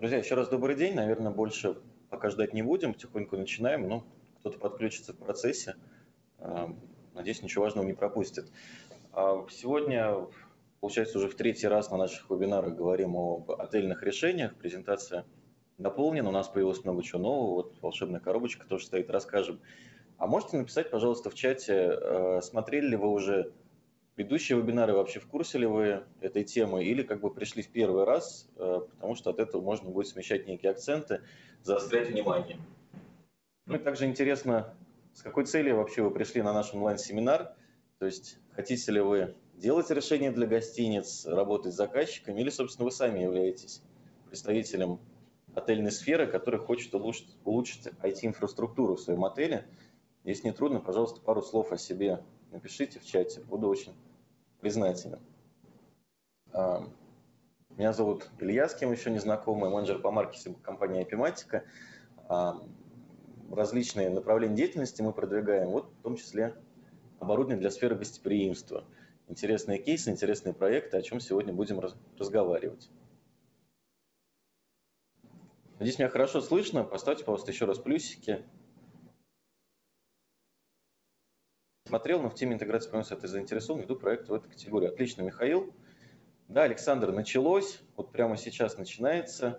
Друзья, еще раз добрый день. Наверное, больше пока ждать не будем, потихоньку начинаем. Ну, кто-то подключится в процессе. А, Надеюсь, ничего важного не пропустит. Сегодня, получается, уже в третий раз на наших вебинарах говорим об отельных решениях. Презентация наполнена, у нас появилось много чего нового. Вот волшебная коробочка тоже стоит, расскажем. А можете написать, пожалуйста, в чате, смотрели ли вы уже предыдущие вебинары, вообще в курсе ли вы этой темы, или как бы пришли в первый раз, потому что от этого можно будет смещать некие акценты, заострять внимание. Ну и также интересно, с какой целью вообще вы пришли на наш онлайн-семинар, то есть хотите ли вы делать решения для гостиниц, работать с заказчиками, или, собственно, вы сами являетесь представителем отельной сферы, который хочет улучшить IT-инфраструктуру в своем отеле. Если не трудно, пожалуйста, пару слов о себе напишите в чате, буду очень признателен. Меня зовут Илья, с кем еще не знакомый, менеджер по маркетингу компании Epimatica. Различные направления деятельности мы продвигаем, вот в том числе оборудование для сферы гостеприимства. Интересные кейсы, интересные проекты, о чем сегодня будем разговаривать. Надеюсь, меня хорошо слышно. Поставьте, пожалуйста, еще раз плюсики. Смотрел, но в теме интеграции помимо ты заинтересован, веду проект в этой категории. Отлично, Михаил. Да, Александр, началось. Вот прямо сейчас начинается.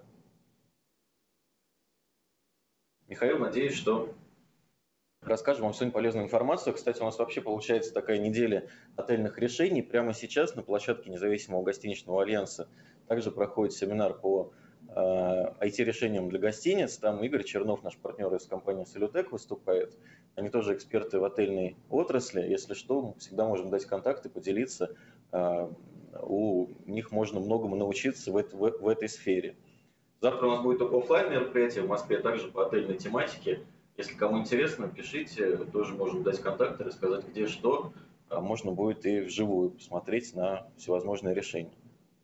Михаил, надеюсь, что расскажем вам сегодня полезную информацию. Кстати, у нас вообще получается такая неделя отельных решений. Прямо сейчас на площадке Независимого гостиничного альянса также проходит семинар по IT-решениям для гостиниц. Там Игорь Чернов, наш партнер из компании Salutec, выступает. Они тоже эксперты в отельной отрасли. Если что, мы всегда можем дать контакты, поделиться. У них можно многому научиться в этой сфере. Завтра у нас будет только офлайн мероприятие в Москве, также по отельной тематике. Если кому интересно, пишите, тоже можем дать контакты, рассказать где что. Можно будет и вживую посмотреть на всевозможные решения.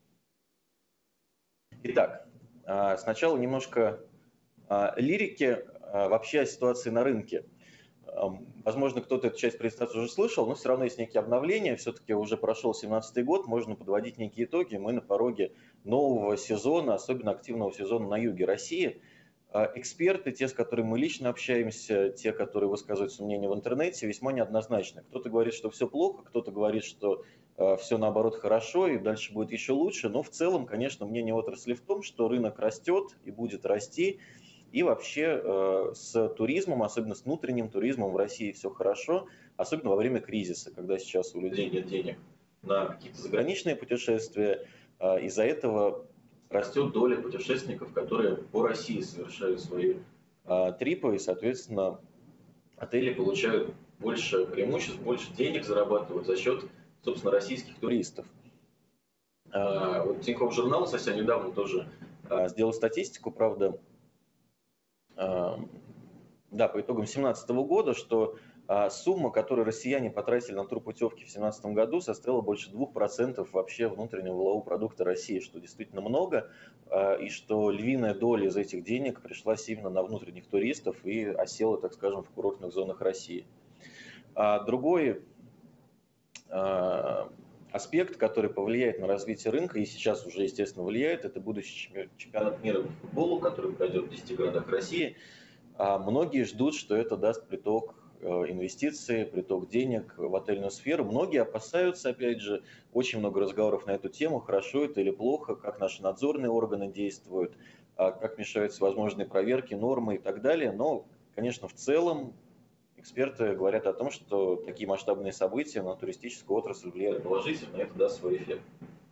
Итак, сначала немножко лирики вообще о ситуации на рынке. Возможно, кто-то эту часть презентации уже слышал, но все равно есть некие обновления. Все-таки уже прошел 2017 год, можно подводить некие итоги. Мы на пороге нового сезона, особенно активного сезона на юге России. Эксперты, те, с которыми мы лично общаемся, те, которые высказывают свое мнение в интернете, весьма неоднозначны. Кто-то говорит, что все плохо, кто-то говорит, что все наоборот хорошо и дальше будет еще лучше. Но в целом, конечно, мнение отрасли в том, что рынок растет и будет расти. И вообще с туризмом, особенно с внутренним туризмом в России все хорошо, особенно во время кризиса, когда сейчас у людей нет денег на какие-то заграничные путешествия. Из-за этого растет доля путешественников, которые по России совершают свои трипы, и, соответственно, отели получают больше преимуществ, больше денег зарабатывают за счет, собственно, российских туристов. Вот Тинькофф журнал совсем недавно тоже сделал статистику, правда, да, по итогам 2017 года, что сумма, которую россияне потратили на турпутевки в 2017 году, составила больше 2% вообще внутреннего валового продукта России, что действительно много, и что львиная доля из этих денег пришлась именно на внутренних туристов и осела, так скажем, в курортных зонах России. Другой аспект, который повлияет на развитие рынка, и сейчас уже, естественно, влияет, это будущий чемпионат мира по футболу, который пройдет в 10 городах России. Многие ждут, что это даст приток инвестиций, приток денег в отельную сферу. Многие опасаются, опять же, очень много разговоров на эту тему, хорошо это или плохо, как наши надзорные органы действуют, как мешаются возможные проверки, нормы и так далее. Но, конечно, в целом эксперты говорят о том, что такие масштабные события на туристическую отрасль влияют положительно, и это даст свой эффект.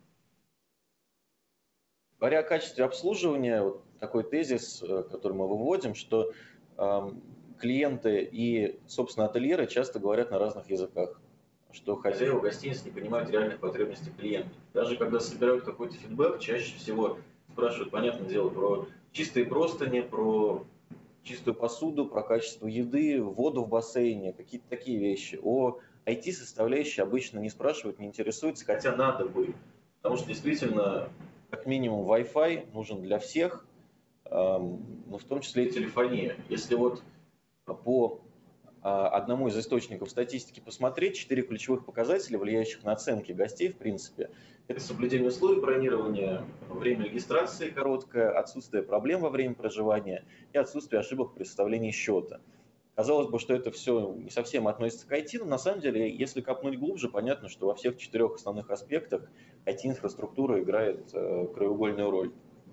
Говоря о качестве обслуживания, вот такой тезис, который мы выводим, что клиенты и, собственно, ательеры часто говорят на разных языках, что хозяева гостиниц не понимают реальных потребностей клиентов. Даже когда собирают какой-то фидбэк, чаще всего спрашивают, понятное дело, про чистые простыни, про чистую посуду, про качество еды, воду в бассейне, какие-то такие вещи. О IT-составляющей обычно не спрашивают, не интересуются, хотя надо бы, потому что действительно, как минимум, Wi-Fi нужен для всех, но в том числе и телефония. Если вот по одному из источников статистики посмотреть, 4 ключевых показателя, влияющих на оценки гостей, в принципе, Это соблюдение условий бронирования, время регистрации короткое, отсутствие проблем во время проживания и отсутствие ошибок при составлении счета. Казалось бы, что это все не совсем относится к IT, но на самом деле, если копнуть глубже, понятно, что во всех 4 основных аспектах IT-инфраструктура играет краеугольную роль.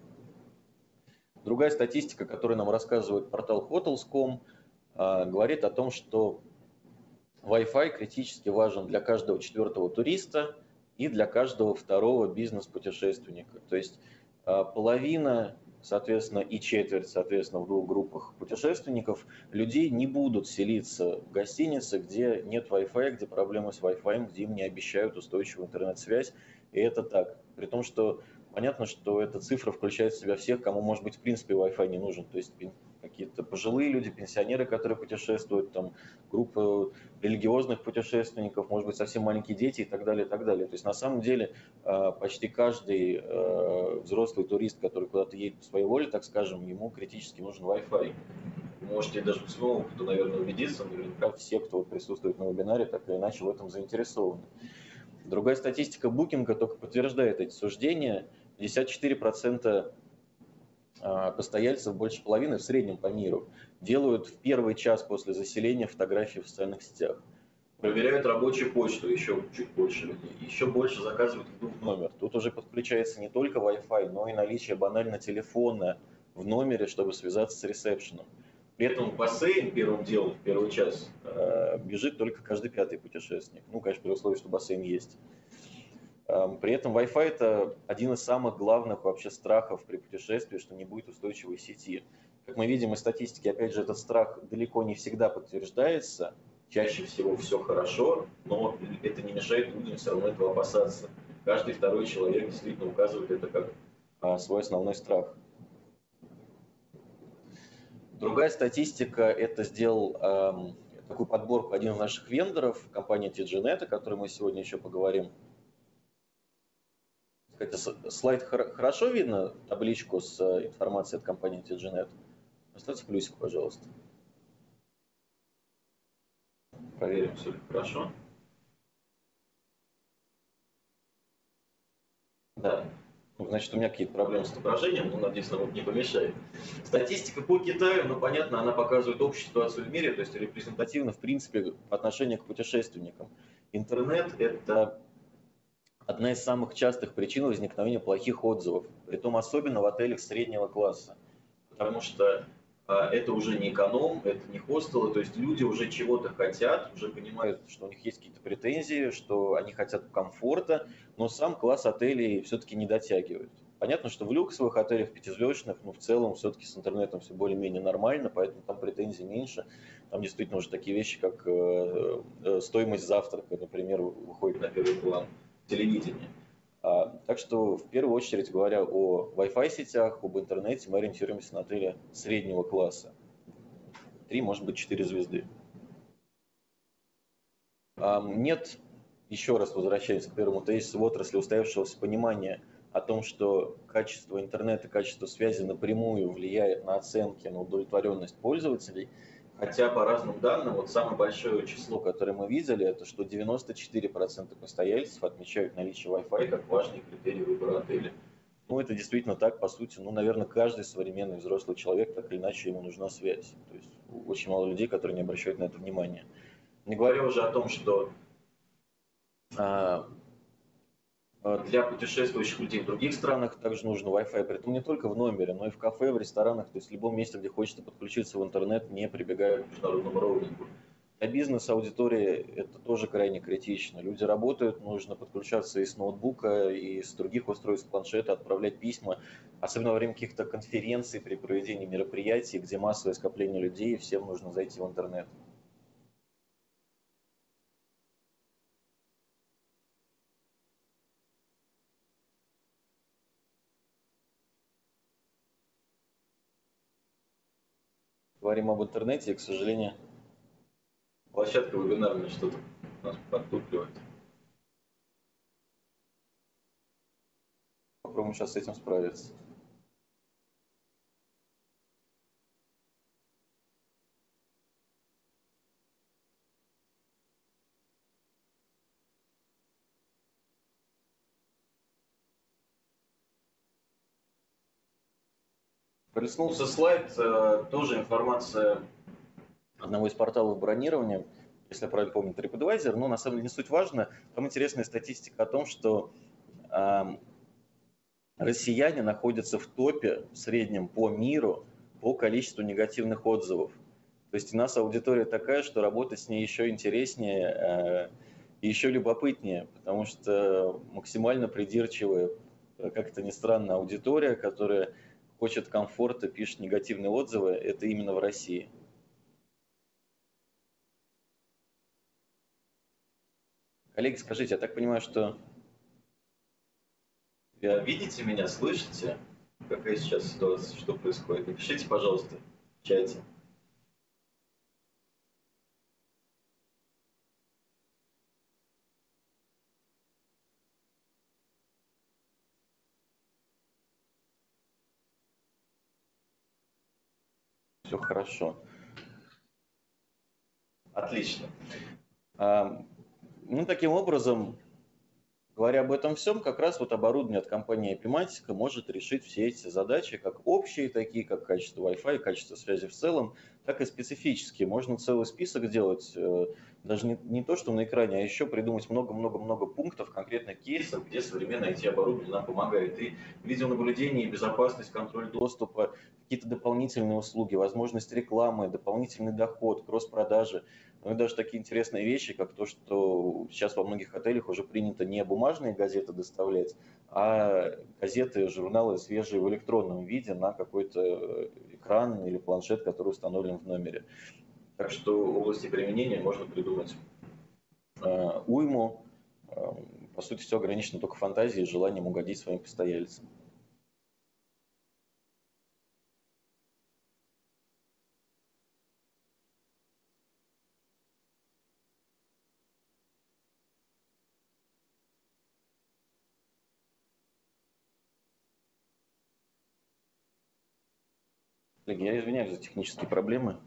Другая статистика, которую нам рассказывает портал Hotels.com, говорит о том, что Wi-Fi критически важен для каждого 4-го туриста и для каждого 2-го бизнес-путешественника. То есть половина, соответственно, и четверть, соответственно, в 2 группах путешественников, людей не будут селиться в гостинице, где нет Wi-Fi, где проблемы с Wi-Fi, где им не обещают устойчивую интернет-связь. И это так. При том, что понятно, что эта цифра включает в себя всех, кому, может быть, в принципе Wi-Fi не нужен. То есть какие-то пожилые люди, пенсионеры, которые путешествуют, там, группа религиозных путешественников, может быть, совсем маленькие дети и так далее, и так далее. То есть на самом деле почти каждый взрослый турист, который куда-то едет по своей воле, так скажем, ему критически нужен Wi-Fi. Вы можете даже по своему опыту, наверное, убедиться, наверняка все, кто присутствует на вебинаре, так или иначе в этом заинтересованы. Другая статистика Booking только подтверждает эти суждения. 54% постояльцев, больше половины в среднем по миру, делают в первый час после заселения фотографии в социальных сетях. Проверяют рабочую почту, еще чуть больше людей. Еще больше заказывают еду в номер. Тут уже подключается не только Wi-Fi, но и наличие банально телефона в номере, чтобы связаться с ресепшеном. При этом в бассейн первым делом, в первый час, бежит только каждый 5-й путешественник. Ну, конечно, при условии, что бассейн есть. При этом Wi-Fi это один из самых главных вообще страхов при путешествии, что не будет устойчивой сети. Как мы видим из статистики, опять же, этот страх далеко не всегда подтверждается. Чаще всего все хорошо, но это не мешает людям все равно этого опасаться. Каждый 2-й человек действительно указывает это как свой основной страх. Другая статистика, это сделал такую подборку один из наших вендоров, компания TGNet, о которой мы сегодня еще поговорим. Слайд хорошо видно, табличку с информацией от компании TGNet? Поставьте плюсик, пожалуйста. Проверим, все ли хорошо. Да. Ну, значит, у меня какие-то проблемы с отображением, но, надеюсь, нам это не помешает. Статистика по Китаю, ну, понятно, она показывает общую ситуацию в мире, то есть репрезентативно, в принципе, по отношению к путешественникам. Интернет – это одна из самых частых причин возникновения плохих отзывов, притом особенно в отелях среднего класса, потому что это уже не эконом, это не хостелы, то есть люди уже чего-то хотят, уже понимают, что у них есть какие-то претензии, что они хотят комфорта, но сам класс отелей все-таки не дотягивает. Понятно, что в люксовых отелях, пятизвездочных, но в целом все-таки с интернетом все более-менее нормально, поэтому там претензий меньше. Там действительно уже такие вещи, как стоимость завтрака, например, выходит на первый план телевидения. Так что, в первую очередь, говоря о Wi-Fi сетях, об интернете, мы ориентируемся на отели среднего класса. 3, может быть, 4 звезды. Нет, еще раз возвращаясь к первому тезису, в отрасли устоявшегося понимания о том, что качество интернета, качество связи напрямую влияет на оценки, на удовлетворенность пользователей. Хотя по разным данным, вот самое большое число, которое мы видели, это что 94% постояльцев отмечают наличие Wi-Fi как важный критерий выбора отеля. Ну, это действительно так, по сути. Ну, наверное, каждый современный взрослый человек, так или иначе, ему нужна связь. То есть очень мало людей, которые не обращают на это внимания. Не говоря уже о том, что для путешествующих людей в других странах также нужно Wi-Fi, притом не только в номере, но и в кафе, в ресторанах, то есть в любом месте, где хочется подключиться в интернет, не прибегая к международному роумингу. Для бизнес-аудитории это тоже крайне критично. Люди работают, нужно подключаться и с ноутбука, и с других устройств, планшета, отправлять письма, особенно во время каких-то конференций, при проведении мероприятий, где массовое скопление людей, и всем нужно зайти в интернет. Говорим об интернете, и, к сожалению, площадка вебинарная что-то нас подтупливает. Попробуем сейчас с этим справиться. Пролистнулся слайд, тоже информация одного из порталов бронирования, если я правильно помню, TripAdvisor, но на самом деле не суть важно. Там интересная статистика о том, что россияне находятся в топе в среднем по миру по количеству негативных отзывов. То есть у нас аудитория такая, что работать с ней еще интереснее и еще любопытнее, потому что максимально придирчивая, как это ни странно, аудитория, которая хочет комфорта, пишет негативные отзывы, это именно в России. Коллеги, скажите, я так понимаю, что видите меня, слышите? Какая сейчас ситуация, что происходит? Напишите, пожалуйста, в чате. Все хорошо. Отлично. Ну, таким образом, говоря об этом всем, как раз вот оборудование от компании Epimatica может решить все эти задачи, как общие, такие как качество Wi-Fi, качество связи в целом, так и специфические. Можно целый список делать, даже не то, что на экране, а еще придумать много-много-много пунктов, конкретных кейсов, где современное IT-оборудование нам помогает. И видеонаблюдение, безопасность, контроль доступа, какие-то дополнительные услуги, возможность рекламы, дополнительный доход, кросс-продажи. Ну и даже такие интересные вещи, как то, что сейчас во многих отелях уже принято не бумажные газеты доставлять, а газеты, журналы свежие в электронном виде на какой-то экран или планшет, который установлен в номере. Так что в области применения можно придумать уйму. По сути, все ограничено только фантазией и желанием угодить своим постояльцам. Коллеги, я извиняюсь за технические проблемы.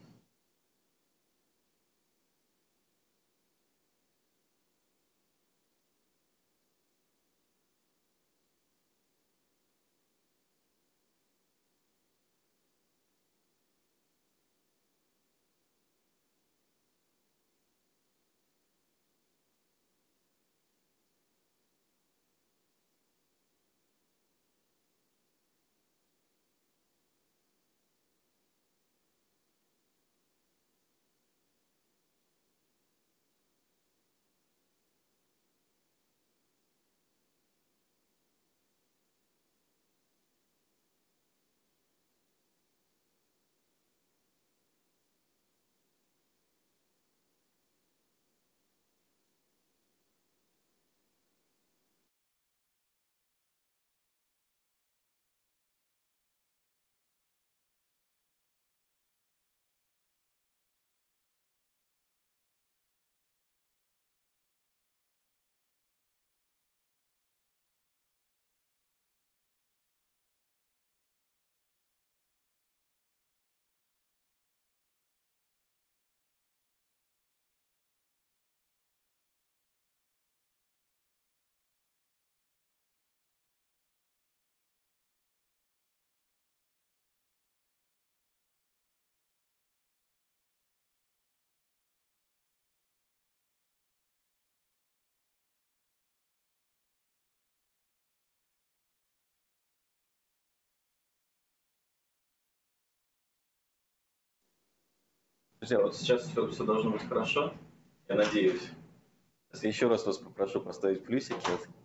Друзья, вот сейчас все должно быть хорошо, я надеюсь. Если еще раз вас попрошу поставить плюсики.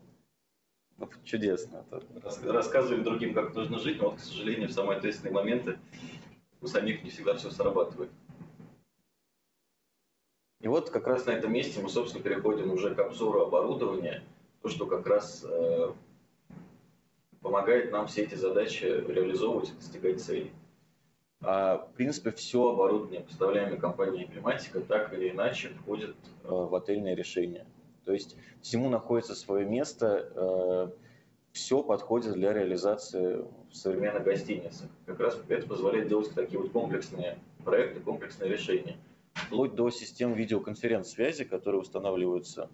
Чудесно. Рассказываем другим, как нужно жить, но вот, к сожалению, в самые ответственные моменты у самих не всегда все срабатывает. И вот как раз на этом месте мы, собственно, переходим уже к обзору оборудования, то, что как раз помогает нам все эти задачи реализовывать и достигать целей. В принципе, все оборудование, поставляемое компанией Epimatica, так или иначе входит в отельное решение. То есть всему находится свое место, все подходит для реализации в современных гостиницах. Как раз это позволяет делать такие вот комплексные проекты, комплексные решения. Вплоть до систем видеоконференц-связи, которые устанавливаются.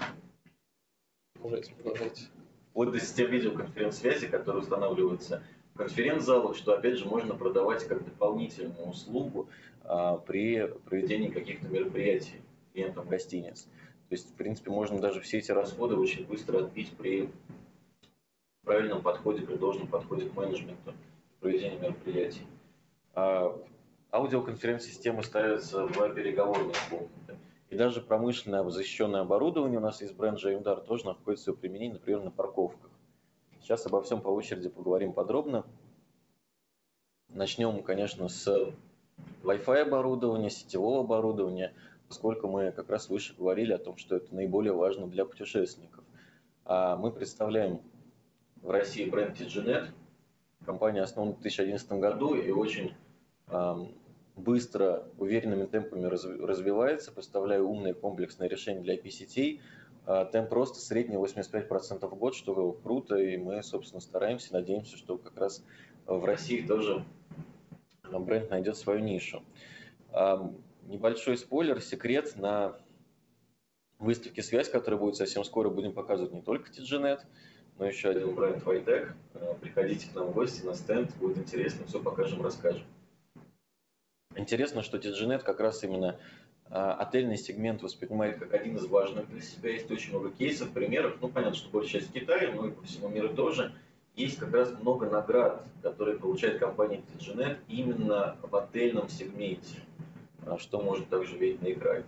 Продолжайте. Вплоть до систем видеоконференц-связи, которые устанавливаются конференц-залах, что, опять же, можно продавать как дополнительную услугу при проведении каких-то мероприятий клиентам гостиниц. То есть, в принципе, можно даже все эти расходы очень быстро отбить при правильном подходе, при должном подходе к менеджменту проведения мероприятий. Аудиоконференц-системы ставятся в переговорные комнаты. И даже промышленное защищенное оборудование, у нас есть бренд Жаймдар, тоже находит свое применение, например, на парковках. Сейчас обо всем по очереди поговорим подробно. Начнем, конечно, с Wi-Fi оборудования, сетевого оборудования, поскольку мы как раз выше говорили о том, что это наиболее важно для путешественников. Мы представляем в России бренд TGNet. Компания основана в 2011 году и очень быстро, уверенными темпами развивается, поставляя умные комплексные решения для IP-сетей. Темп роста средний 85% в год, что круто, и мы, собственно, стараемся, надеемся, что как раз в России тоже бренд найдет свою нишу. Небольшой спойлер, секрет: на выставке «Связь», которая будет совсем скоро, будем показывать не только TGNet, но еще один бренд Vitec. Приходите к нам в гости на стенд, будет интересно, все покажем, расскажем. Интересно, что TGNet как раз именно отельный сегмент воспринимает как один из важных для себя. Есть очень много кейсов, примеров. Ну, понятно, что большая часть в Китае, но и по всему миру тоже. Есть как раз много наград, которые получает компания TGNet именно в отельном сегменте, что можно также видеть на экране.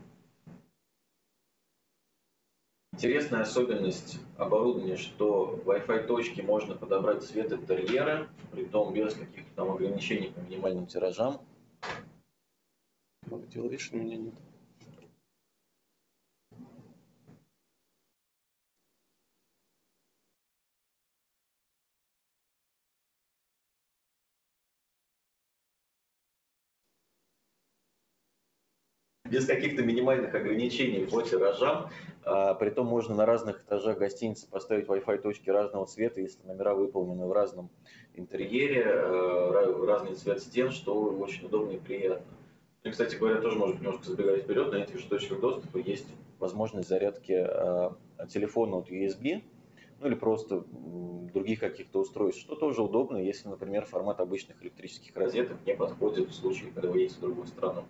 Интересная особенность оборудования, что Wi-Fi точки можно подобрать цвет интерьера, притом без каких-то там ограничений по минимальным тиражам. Видишь, у меня нет. Без каких-то минимальных ограничений по тиражам. Притом можно на разных этажах гостиницы поставить Wi-Fi точки разного цвета, если номера выполнены в разном интерьере, разный цвет стен, что очень удобно и приятно. И, кстати говоря, тоже может немножко забегать вперед, на этих же точках доступа есть возможность зарядки телефона от USB, ну или просто других каких-то устройств, что тоже удобно, если, например, формат обычных электрических розеток не подходит в случае, когда вы едете в другую страну.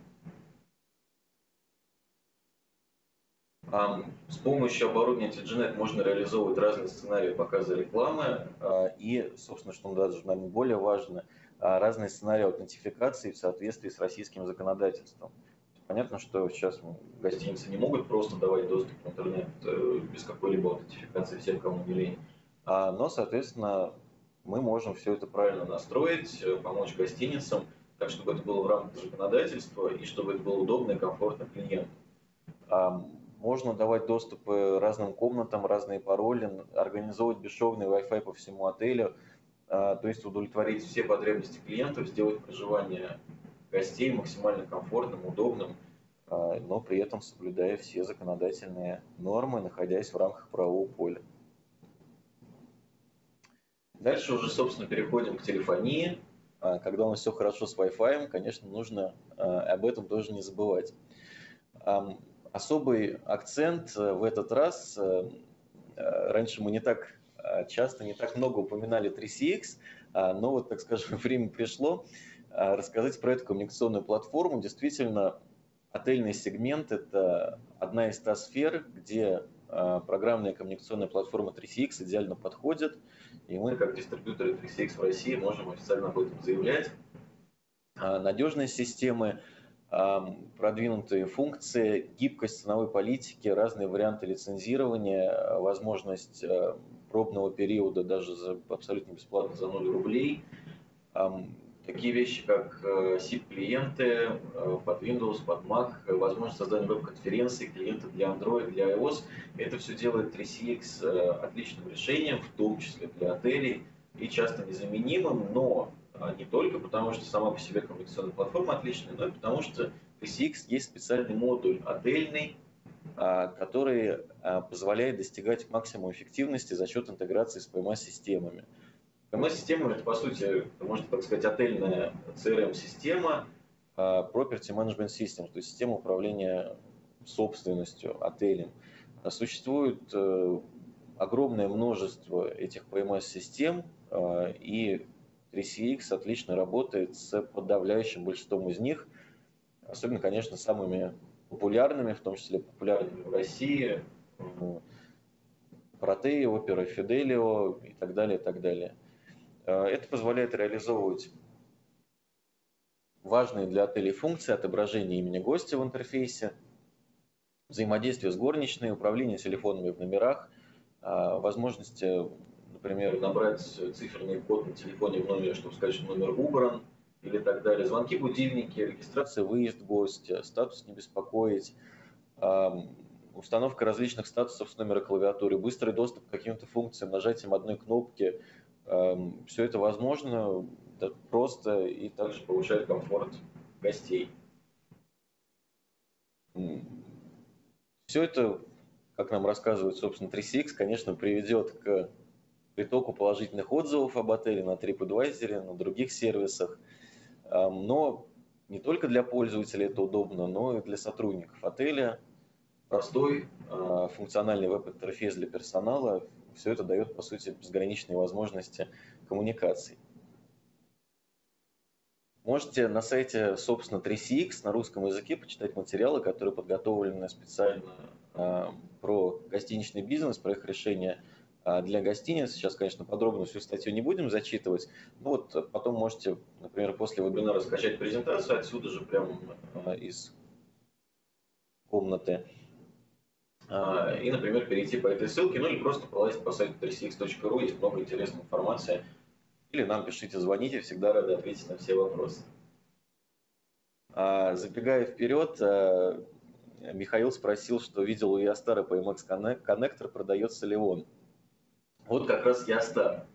С помощью оборудования TGNet можно реализовывать разные сценарии показа рекламы и, собственно, что даже, наверное, более важно, разные сценарии аутентификации в соответствии с российским законодательством. Понятно, что сейчас гостиницы не могут просто давать доступ в интернет без какой-либо аутентификации всем, кому не лень. Но, соответственно, мы можем все это правильно настроить, помочь гостиницам, так, чтобы это было в рамках законодательства и чтобы это было удобно и комфортно клиентам. Можно давать доступ разным комнатам, разные пароли, организовывать бесшовный Wi-Fi по всему отелю, то есть удовлетворить все потребности клиентов, сделать проживание гостей максимально комфортным, удобным, но при этом соблюдая все законодательные нормы, находясь в рамках правового поля. Дальше уже, собственно, переходим к телефонии. Когда у нас все хорошо с Wi-Fi, конечно, нужно об этом тоже не забывать. Особый акцент в этот раз, раньше мы не так часто, не так много упоминали 3CX, но вот, так скажем, время пришло рассказать про эту коммуникационную платформу. Действительно, отельный сегмент – это одна из та сфер, где программная коммуникационная платформа 3CX идеально подходит, и мы, как дистрибьюторы 3CX в России, можем официально об этом заявлять. Надежные системы, продвинутые функции, гибкость ценовой политики, разные варианты лицензирования, возможность пробного периода даже за абсолютно бесплатно за 0 рублей. Такие вещи, как SIP-клиенты под Windows, под Mac, возможность создания веб-конференций, клиенты для Android, для iOS. Это все делает 3CX отличным решением, в том числе для отелей, и часто незаменимым, но не только потому, что сама по себе коммуникационная платформа отличная, но и потому, что в 3CX есть специальный модуль отельный, который позволяет достигать максимума эффективности за счет интеграции с PMS-системами. PMS-система – это, по сути, можно так сказать, отельная CRM-система, Property Management System, то есть система управления собственностью, отелем. Существует огромное множество этих PMS-систем, и 3CX отлично работает с подавляющим большинством из них, особенно, конечно, самыми популярными, в том числе популярными в России, Протео, Opera, Fidelio и так далее, и так далее. Это позволяет реализовывать важные для отелей функции отображения имени гостя в интерфейсе, взаимодействие с горничной, управление телефонами в номерах, возможности, например, набрать циферный код на телефоне в номере, чтобы сказать, что номер убран, или так далее. Звонки, будильники, регистрация, выезд гостя, статус не беспокоить, установка различных статусов с номера клавиатуры, быстрый доступ к каким-то функциям нажатием одной кнопки. Все это возможно просто и также повышает комфорт гостей. Все это, как нам рассказывает, собственно, 3CX, конечно, приведет к притоку положительных отзывов об отеле на TripAdvisor, на других сервисах. Но не только для пользователей это удобно, но и для сотрудников отеля. Простой функциональный веб-интерфейс для персонала. Все это дает, по сути, безграничные возможности коммуникаций. Можете на сайте, собственно, 3CX на русском языке почитать материалы, которые подготовлены специально про гостиничный бизнес, про их решения для гостиниц. Сейчас, конечно, подробно всю статью не будем зачитывать. Но вот потом можете, например, после вебинара скачать презентацию отсюда же, прямо из комнаты. И, например, перейти по этой ссылке, ну или просто полазить по сайту 3cx.ru, есть много интересной информации. Или нам пишите, звоните, всегда рады ответить на все вопросы. Забегая вперед, Михаил спросил, что видел у Ястара PMX коннектор, продается ли он. Вот как раз Ястар.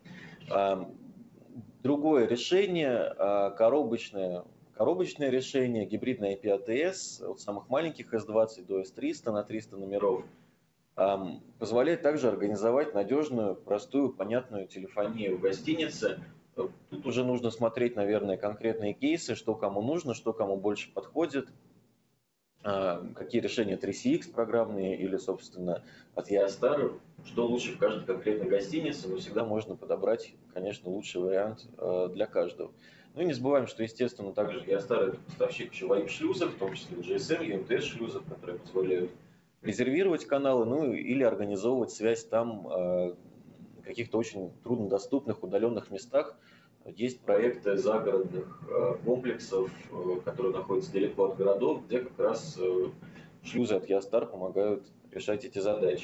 Другое решение, коробочное решение, гибридное IP ATS от самых маленьких S20 до S300 на 300 номеров, позволяет также организовать надежную, простую, понятную телефонию в гостинице. Тут уже нужно смотреть, наверное, конкретные кейсы, что кому нужно, что кому больше подходит, какие решения 3CX программные или, собственно, от Ястар, что лучше в каждой конкретной гостинице, но всегда можно подобрать, конечно, лучший вариант для каждого. Ну и не забываем, что, естественно, также Ястар – это поставщик еще VoIP-шлюзов, в том числе GSM, UMTS-шлюзов, которые позволяют резервировать каналы, ну или организовывать связь там в каких-то очень труднодоступных, удаленных местах. Есть проекты загородных комплексов, которые находятся далеко от городов, где как раз шлюзы от Ястар помогают решать эти задачи.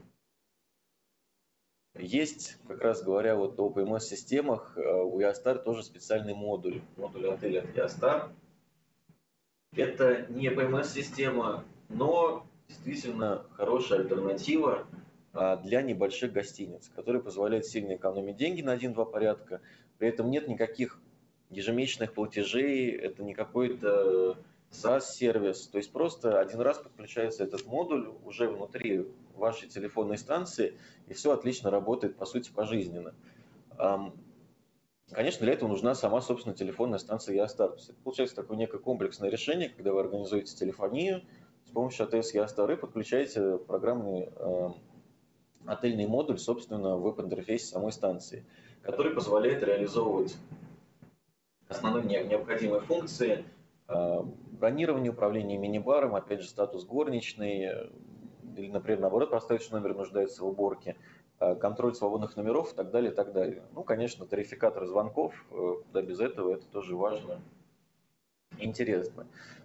Есть, как раз говоря вот о PMS-системах, у Ястар тоже специальный модуль отеля от Ястар. Это не PMS-система, но действительно хорошая альтернатива для небольших гостиниц, которые позволяют сильно экономить деньги на 1-2 порядка. При этом нет никаких ежемесячных платежей, это не какой-то SaaS-сервис. То есть просто один раз подключается этот модуль уже внутри вашей телефонной станции, и все отлично работает, по сути, пожизненно. Конечно, для этого нужна сама, собственно, телефонная станция Ястар. Это получается такое некое комплексное решение, когда вы организуете телефонию с помощью АТС Ястар и подключаете программный отельный модуль, собственно, в веб-интерфейсе самой станции, который позволяет реализовывать основные необходимые функции: бронирование, управление мини-баром, опять же, статус горничной, или, например, наоборот, поставить, что номер нуждается в уборке, контроль свободных номеров и так далее, и так далее. Ну, конечно, тарификатор звонков, куда без этого, это тоже важно и интересно.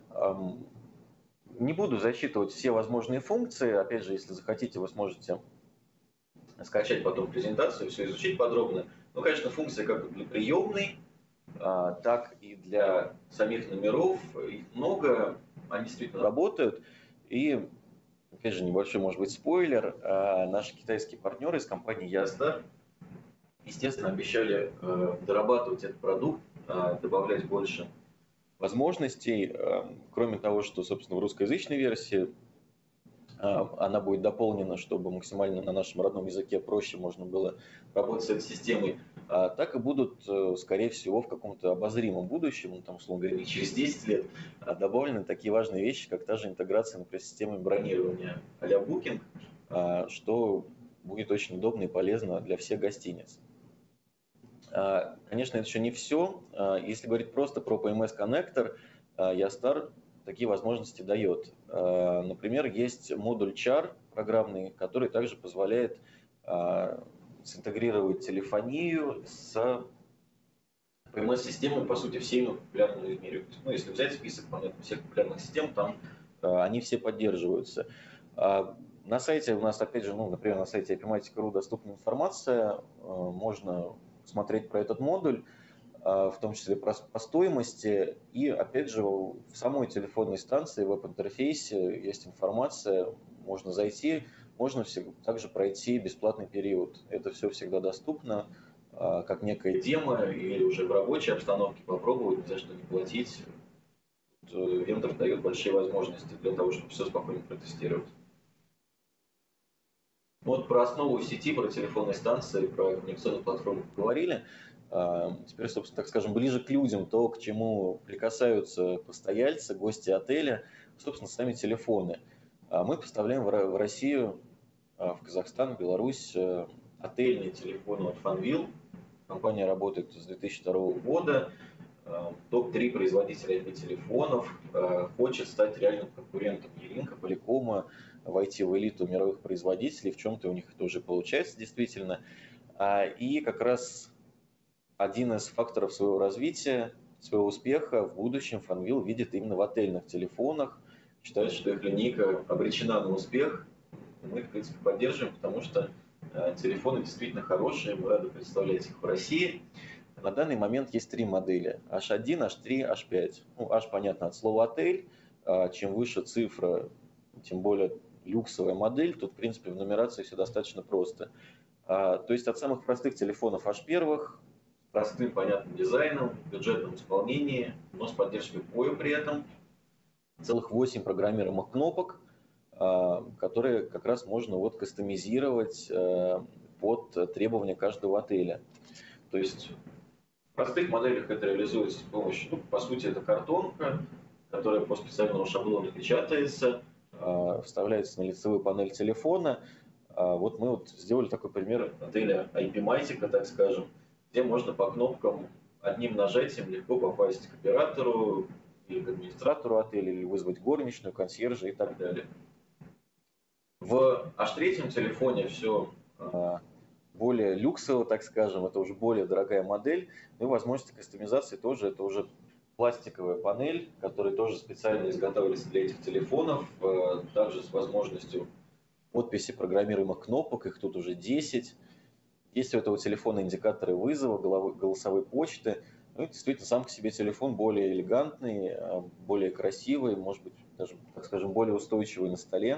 Не буду зачитывать все возможные функции, опять же, если захотите, вы сможете скачать потом презентацию, все изучить подробно. Ну, конечно, функции как для приемной, так и для самих номеров, их много, они действительно работают. И, опять же, небольшой, может быть, спойлер, наши китайские партнеры из компании Ястар, естественно, обещали дорабатывать этот продукт, добавлять больше возможностей. Кроме того, что, собственно, в русскоязычной версии она будет дополнена, чтобы максимально на нашем родном языке проще можно было работать с этой системой, так и будут, скорее всего, в каком-то обозримом будущем, ну, там, условно говоря, через 10 лет, добавлены такие важные вещи, как та же интеграция, например, с системой бронирования а-ля Booking, что будет очень удобно и полезно для всех гостиниц. Конечно, это еще не все. Если говорить просто про PMS-коннектор, Yastar такие возможности дает. Например, есть модуль char программный, который также позволяет синтегрировать телефонию с PMS-системой, по сути, всеми популярными в мире. Ну, если взять список всех популярных систем, там они все поддерживаются. На сайте у нас, опять же, например, на сайте Epimatic.ru доступна информация, можно смотреть про этот модуль, в том числе по стоимости. И, опять же, в самой телефонной станции, в веб-интерфейсе есть информация, можно зайти, можно также пройти бесплатный период. Это все всегда доступно, как некая демо или уже в рабочей обстановке попробовать, ни за что не платить. Вендор дает большие возможности для того, чтобы все спокойно протестировать. Вот про основу сети, про телефонные станции, про коммуникационную платформу говорили. Теперь, собственно, так скажем, ближе к людям, то, к чему прикасаются постояльцы, гости отеля, собственно, сами телефоны. Мы поставляем в Россию, в Казахстан, в Беларусь отельные телефоны от Fanvil. Компания работает с 2002 года. Топ-3 производителя IP-телефонов, хочет стать реальным конкурентом E-Link, Polycom, войти в элиту мировых производителей, в чем-то у них это уже получается действительно. И как раз один из факторов своего развития, своего успеха в будущем Fanvil видит именно в отельных телефонах, считает, что их линейка обречена на успех. Мы, в принципе, поддерживаем, потому что телефоны действительно хорошие, мы рады представлять их в России. На данный момент есть 3 модели: H1, H3, H5. H, понятно, от слова отель. Чем выше цифра, тем более люксовая модель. Тут, в принципе, в нумерации все достаточно просто. То есть от самых простых телефонов H1, простым, понятным дизайном, в бюджетном исполнении, но с поддержкой POE при этом. Целых 8 программируемых кнопок, которые как раз можно кастомизировать под требования каждого отеля. То есть в простых моделях это реализуется с помощью, по сути, это картонка, которая по специальному шаблону печатается, вставляется на лицевую панель телефона. Вот мы сделали такой пример отеля IP-Matic, так скажем, где можно по кнопкам одним нажатием легко попасть к оператору или к администратору отеля, или вызвать горничную, консьержа и так далее. В H3 телефоне все более люксово, так скажем, это уже более дорогая модель, и возможности кастомизации тоже, это уже пластиковая панель, которая тоже специально изготавливается для этих телефонов, также с возможностью подписи программируемых кнопок, их тут уже 10. Есть у этого телефона индикаторы вызова, голосовой почты. Ну, действительно, сам по себе телефон более элегантный, более красивый, может быть, даже, так скажем, более устойчивый на столе.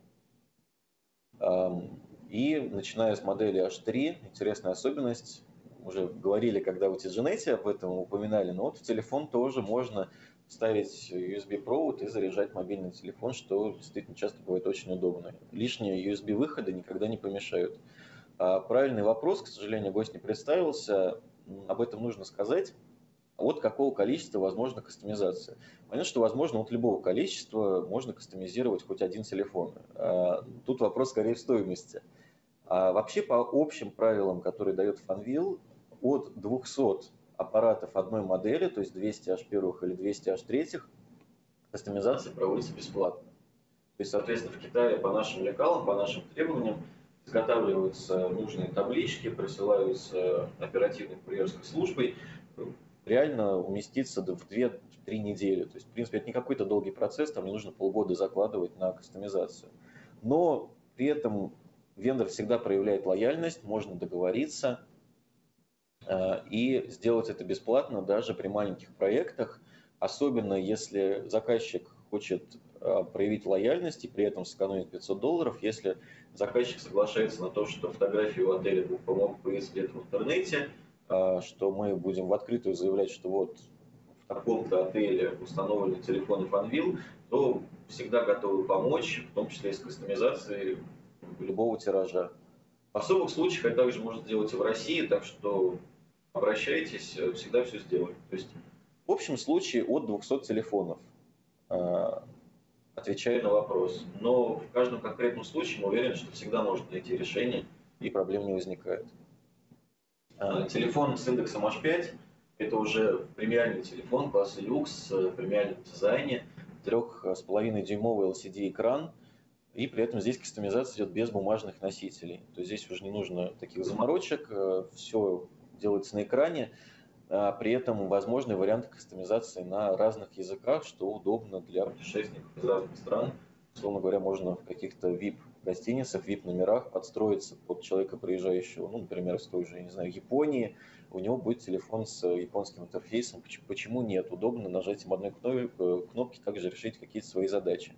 И начиная с модели H3, интересная особенность, уже говорили, когда в TGNet об этом упоминали, но в телефон тоже можно вставить USB-провод и заряжать мобильный телефон, что действительно часто бывает очень удобно. Лишние USB-выходы никогда не помешают. Правильный вопрос, к сожалению, гость не представился, об этом нужно сказать. От какого количества возможна кастомизация? Понятно, что возможно от любого количества можно кастомизировать хоть один телефон. Тут вопрос скорее в стоимости. Вообще по общим правилам, которые дает Fanvil, от 200 аппаратов одной модели, то есть 200 H1 или 200 H3, кастомизация проводится бесплатно. То есть, соответственно, в Китае по нашим лекалам, по нашим требованиям изготавливаются нужные таблички, присылаются оперативной курьерской службой, реально уместиться в 2-3 недели. То есть, в принципе, это не какой-то долгий процесс, там не нужно полгода закладывать на кастомизацию. Но при этом вендор всегда проявляет лояльность, можно договориться и сделать это бесплатно даже при маленьких проектах, особенно если заказчик хочет проявить лояльность и при этом сэкономить $500, если заказчик соглашается на то, что фотографии у отеля помогут появиться где-то в интернете, что мы будем в открытую заявлять, что вот в таком-то отеле установлены телефоны Fanvil, то всегда готовы помочь, в том числе и с кастомизацией любого тиража. В особых случаях это также можно сделать и в России, так что обращайтесь, всегда все сделаем. То есть в общем случае от 200 телефонов, отвечая на вопрос. Но в каждом конкретном случае мы уверены, что всегда можно найти решение и проблем не возникает. Телефон с индексом H5 – это уже премиальный телефон класса люкс в премиальном дизайне, 3,5-дюймовый LCD-экран, и при этом здесь кастомизация идет без бумажных носителей. То есть здесь уже не нужно таких заморочек, все делается на экране, при этом возможны варианты кастомизации на разных языках, что удобно для путешественников из разных стран. Условно говоря, можно в каких-то VIP-гостиницах, VIP-номерах подстроиться под человека, приезжающего, ну, например, из той же, я не знаю, Японии, у него будет телефон с японским интерфейсом. Почему нет? Удобно нажатием одной кнопки также решить какие-то свои задачи.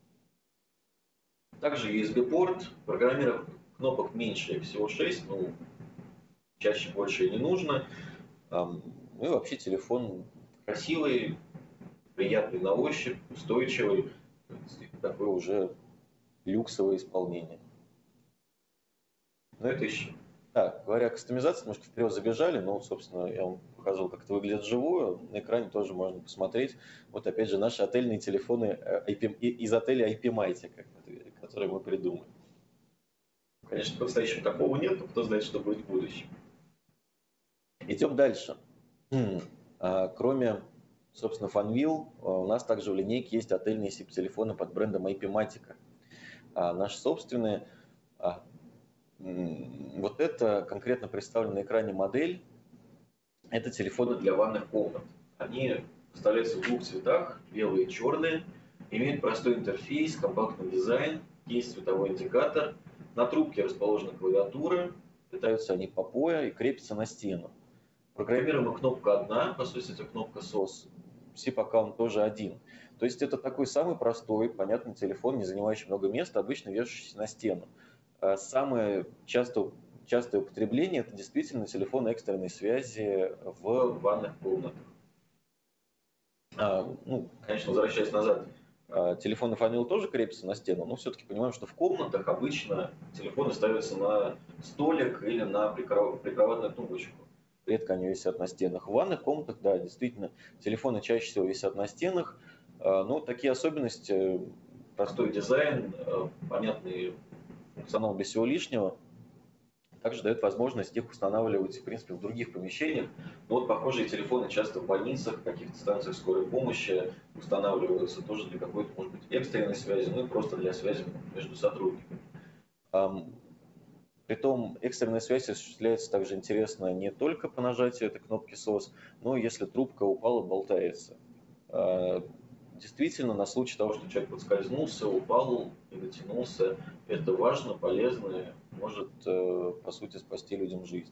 Также USB-порт, программировать кнопок меньше, всего 6, ну, чаще больше и не нужно. Ну и вообще телефон красивый, приятный на ощупь, устойчивый, такое уже люксовое исполнение. Но это еще. Да, говоря о кастомизации, немножко вперед забежали, но, собственно, я вам показывал, как это выглядит вживую. На экране тоже можно посмотреть. Вот опять же наши отельные телефоны из отеля IP-Matic, которые мы придумали. Конечно, по-настоящему такого нет, но кто знает, что будет в будущем. Идем дальше. Кроме, собственно, Fanvil, у нас также в линейке есть отельные SIP-телефоны под брендом IP-Matic. Наши собственные. Вот это конкретно представлена на экране модель. Это телефоны для ванных комнат. Они поставляются в двух цветах, белые и черные. Имеют простой интерфейс, компактный дизайн, есть световой индикатор. На трубке расположена клавиатура. Питаются они по PoE и крепятся на стену. Программируемая кнопка одна, по сути это кнопка SOS. SIP-аккаунт тоже один. То есть это такой самый простой, понятный телефон, не занимающий много места, обычно вешающийся на стену. Самое частое употребление – это действительно телефон экстренной связи в ванных комнатах. Ну, конечно, возвращаясь назад, телефоны Fanvil тоже крепятся на стену, но все-таки понимаем, что в комнатах обычно телефоны ставятся на столик или на прикроватную тумбочку. Редко они висят на стенах. В ванных комнатах, да, действительно, телефоны чаще всего висят на стенах. Но такие особенности, простой дизайн, понятный функционал без всего лишнего, также дает возможность их устанавливать, в принципе, в других помещениях. Но вот похожие телефоны часто в больницах, в каких-то станциях скорой помощи устанавливаются тоже для какой-то, может быть, экстренной связи, ну и просто для связи между сотрудниками. Притом экстренная связь осуществляется также интересно не только по нажатию этой кнопки SOS, но и если трубка упала, болтается. Действительно, на случай того, что человек подскользнулся, упал и дотянулся, это важно, полезно, может, по сути, спасти людям жизнь.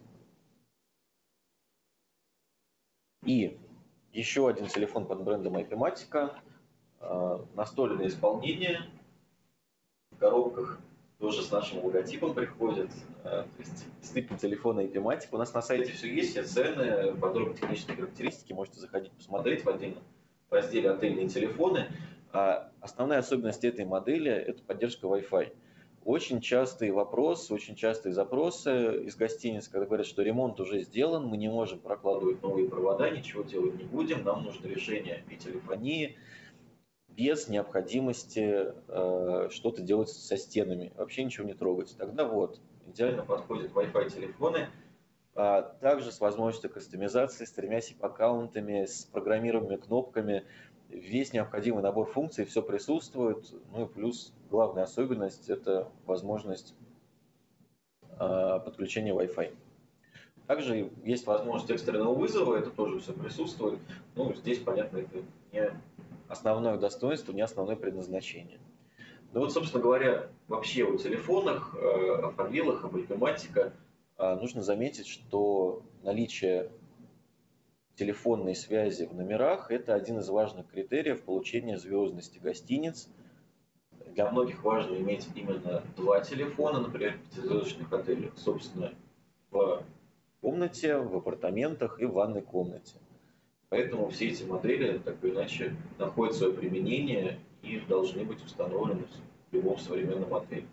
И еще один телефон под брендом IP-Matic, настольное исполнение в коробках, тоже с нашим логотипом приходит. То есть действительно телефон IP-Matic. У нас на сайте все есть, все цены, подробные технические характеристики, можете заходить посмотреть в отдельном разделе «Отельные телефоны». Основная особенность этой модели – это поддержка Wi-Fi. Очень частый вопрос, очень частые запросы из гостиниц, когда говорят, что ремонт уже сделан, мы не можем прокладывать новые провода, ничего делать не будем, нам нужно решение IP-телефонии без необходимости что-то делать со стенами, вообще ничего не трогать. Тогда вот, идеально подходят Wi-Fi телефоны, также с возможностью кастомизации, с 3 SIP-аккаунтами, с программируемыми кнопками. Весь необходимый набор функций, все присутствует. Ну и плюс главная особенность – это возможность подключения Wi-Fi. Также есть возможность экстренного вызова, это тоже все присутствует. Ну, здесь, понятно, это не основное достоинство, не основное предназначение. Ну вот, собственно говоря, вообще о телефонах, о Fanvil'ах, об IP-Matic нужно заметить, что наличие телефонной связи в номерах – это один из важных критериев получения звездности гостиниц. Для многих важно иметь именно 2 телефона, например, в 5-звездочных отелях, собственно, в комнате, в апартаментах и в ванной комнате. Поэтому все эти модели, так или иначе, находят свое применение и должны быть установлены в любом современном отеле.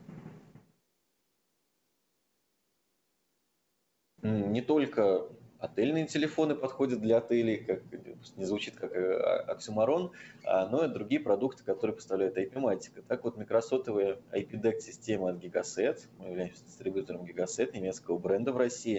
Не только отельные телефоны подходят для отелей, как не звучит как оксюморон, но и другие продукты, которые поставляет IP-Matic. Так вот, микросотовая IP-DEC система от Gigaset, мы являемся дистрибьютором Gigaset, немецкого бренда в России,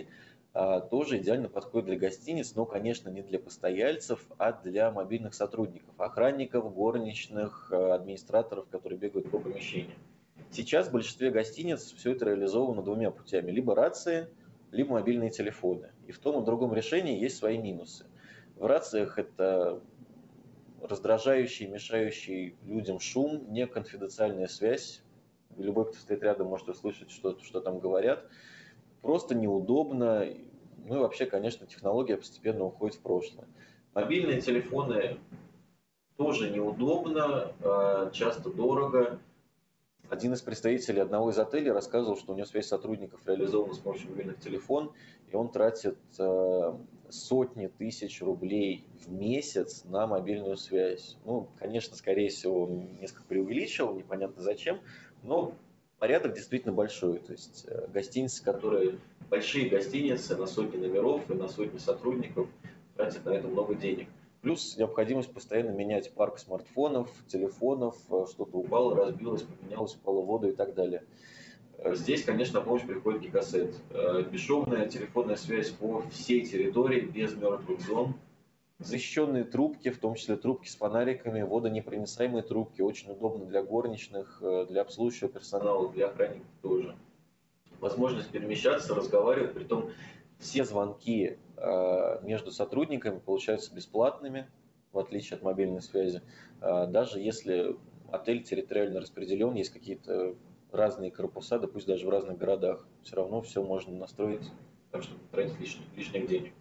тоже идеально подходит для гостиниц, но, конечно, не для постояльцев, а для мобильных сотрудников, охранников, горничных, администраторов, которые бегают по помещению. Сейчас в большинстве гостиниц все это реализовано двумя путями. Либо рации, либо мобильные телефоны. И в том и другом решении есть свои минусы. В рациях это раздражающий, мешающий людям шум, неконфиденциальная связь. Любой, кто стоит рядом, может услышать, что там говорят. Просто неудобно. Ну и вообще, конечно, технология постепенно уходит в прошлое. Мобильные телефоны тоже неудобно, часто дорого. Один из представителей одного из отелей рассказывал, что у него связь сотрудников реализована с помощью мобильных телефонов, и он тратит сотни тысяч рублей в месяц на мобильную связь. Ну, конечно, скорее всего, он несколько преувеличил, непонятно зачем, но порядок действительно большой. То есть гостиницы, которые большие гостиницы на сотни номеров и на сотни сотрудников, тратят на это много денег. Плюс необходимость постоянно менять парк смартфонов, телефонов, что-то упало, разбилось, поменялось, упало в воду и так далее. Здесь, конечно, на помощь приходит Гигасет. Бесшовная телефонная связь по всей территории, без мертвых зон. Защищенные трубки, в том числе трубки с фонариками, водонепроницаемые трубки, очень удобно для горничных, для обслуживающего персонала, для охранников тоже. Возможность перемещаться, разговаривать, притом все звонки между сотрудниками получаются бесплатными, в отличие от мобильной связи. Даже если отель территориально распределен, есть какие-то разные корпуса, да пусть даже в разных городах, все равно все можно настроить так, чтобы тратить лишних денег.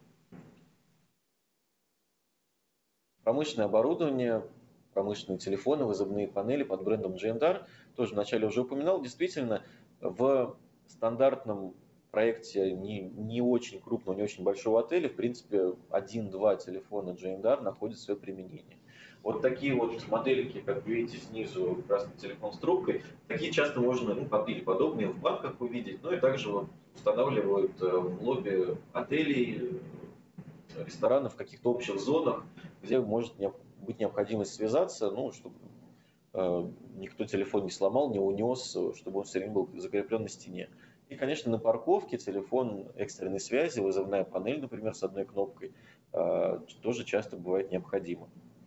Промышленное оборудование, промышленные телефоны, вызывные панели под брендом J&R, тоже вначале уже упоминал, действительно, в стандартном проекте не очень крупного, не очень большого отеля, в принципе, 1-2 телефона J&R находят свое применение. Вот такие вот модельки, как вы видите снизу, красный телефон с трубкой, такие часто можно, или подобные в банках увидеть, но и также вот устанавливают в лобби отелей, ресторанов, в каких-то общих зонах, где может быть необходимость связаться, чтобы никто телефон не сломал, не унес, чтобы он все время был закреплен на стене. И, конечно, на парковке телефон экстренной связи, вызывная панель, например, с одной кнопкой, тоже часто бывает необходимо.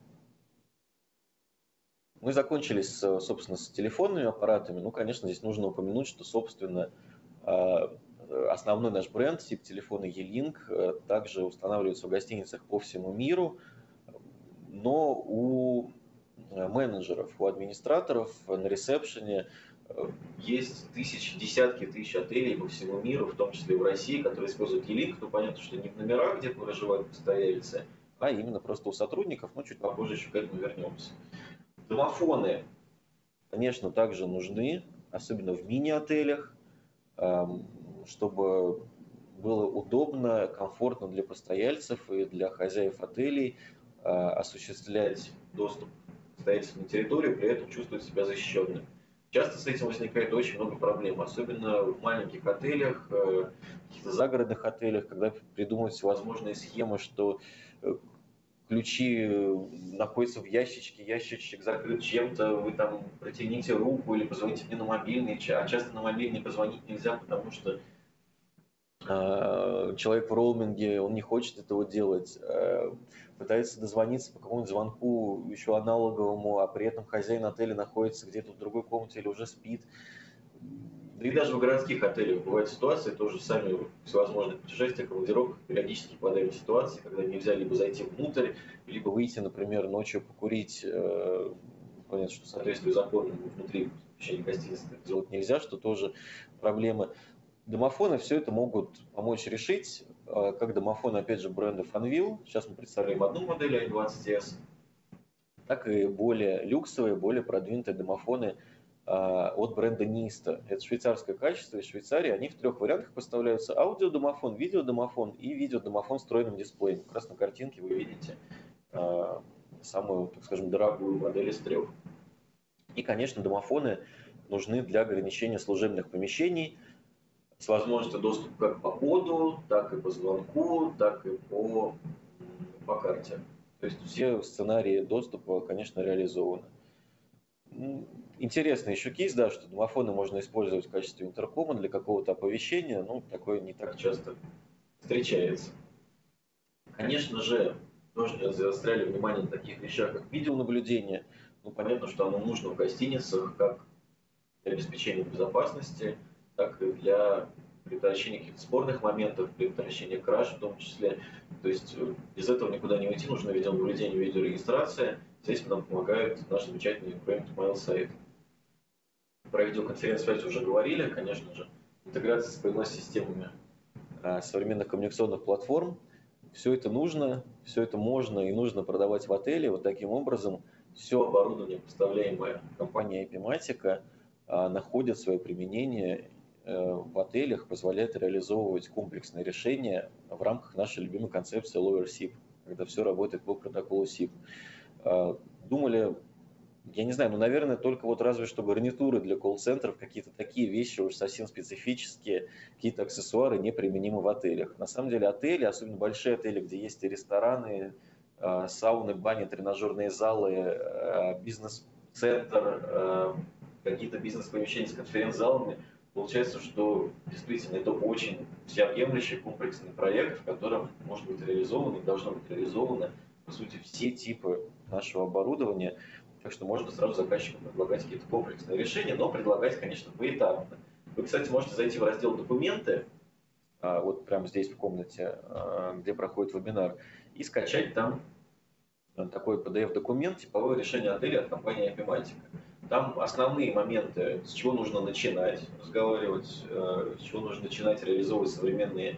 Мы закончили, собственно, с телефонными аппаратами. Конечно, здесь нужно упомянуть, что, собственно, основной наш бренд, тип телефона E-Link, также устанавливается в гостиницах по всему миру, но у менеджеров, у администраторов на ресепшене есть десятки тысяч отелей по всему миру, в том числе в России, которые используют E-Link. Понятно, что не в номерах, где проживают постояльцы, а именно просто у сотрудников, чуть попозже еще к этому вернемся. Домофоны, конечно, также нужны, особенно в мини-отелях, чтобы было удобно, комфортно для постояльцев и для хозяев отелей осуществлять доступ к постояльцам на территорию, при этом чувствовать себя защищенным. Часто с этим возникает очень много проблем, особенно в маленьких отелях, каких-то загородных отелях, когда придумывают всевозможные схемы, что ключи находятся в ящичке, ящичек закрыт чем-то, вы там протяните руку или позвоните мне на мобильный, а часто на мобильный позвонить нельзя, потому что человек в роуминге, он не хочет этого делать, пытается дозвониться по какому-нибудь звонку еще аналоговому, а при этом хозяин отеля находится где-то в другой комнате или уже спит. Да и даже в городских отелях бывают ситуации, тоже сами в всевозможных путешествиях, командировках периодически попадаем в ситуации, когда нельзя либо зайти внутрь, либо выйти, например, ночью покурить. Понятно, что соответствует закону внутри помещения гостиницы делать нельзя, что тоже проблема. Домофоны все это могут помочь решить, как домофоны, опять же, бренда Fanvil. Сейчас мы представляем одну модель i20s, так и более люксовые, более продвинутые домофоны от бренда Nista. Это швейцарское качество из Швейцарии. Они в 3 вариантах поставляются: аудиодомофон, видеодомофон и видеодомофон с встроенным дисплеем. Как раз на картинке вы видите самую, так скажем, дорогую модель из 3. И, конечно, домофоны нужны для ограничения служебных помещений с возможностью доступа как по коду, так и по звонку, так и по карте. То есть все сценарии доступа, конечно, реализованы. Интересный еще кейс, да, что домофоны можно использовать в качестве интеркома для какого-то оповещения, такое не так часто встречается. Конечно же, тоже заостряли внимание на таких вещах, как видеонаблюдение. Ну, понятно, что оно нужно в гостиницах как для обеспечения безопасности, так и для предотвращения каких-то спорных моментов, предотвращения краж в том числе. То есть без этого никуда не уйти, нужно видеонаблюдение, видеорегистрация. Здесь нам помогает наш замечательный Private Mail сайт. Про видеоконференц-связь уже говорили, конечно же. Интеграция с PMS-системами современных коммуникационных платформ. Все это нужно, все это можно и нужно продавать в отеле. Вот таким образом все оборудование, поставляемое компанией Epimatica, находит свое применение в отелях, позволяет реализовывать комплексные решения в рамках нашей любимой концепции Lower SIP, когда все работает по протоколу SIP. Думали, я не знаю, ну, наверное, только вот разве что гарнитуры для колл-центров, какие-то такие вещи уж совсем специфические, какие-то аксессуары неприменимы в отелях. На самом деле отели, особенно большие отели, где есть и рестораны, сауны, бани, тренажерные залы, бизнес-центр, какие-то бизнес-помещения с конференц-залами, получается, что действительно это очень всеобъемлющий комплексный проект, в котором может быть реализовано и должно быть реализовано, по сути, все типы нашего оборудования. Так что можно сразу заказчику предлагать какие-то комплексные решения, но предлагать, конечно, поэтапно. Вы, кстати, можете зайти в раздел «Документы», вот прямо здесь в комнате, где проходит вебинар, и скачать там такой PDF-документ, типовое решение отеля от компании Epimatica. Там основные моменты, с чего нужно начинать разговаривать, с чего нужно начинать реализовывать современные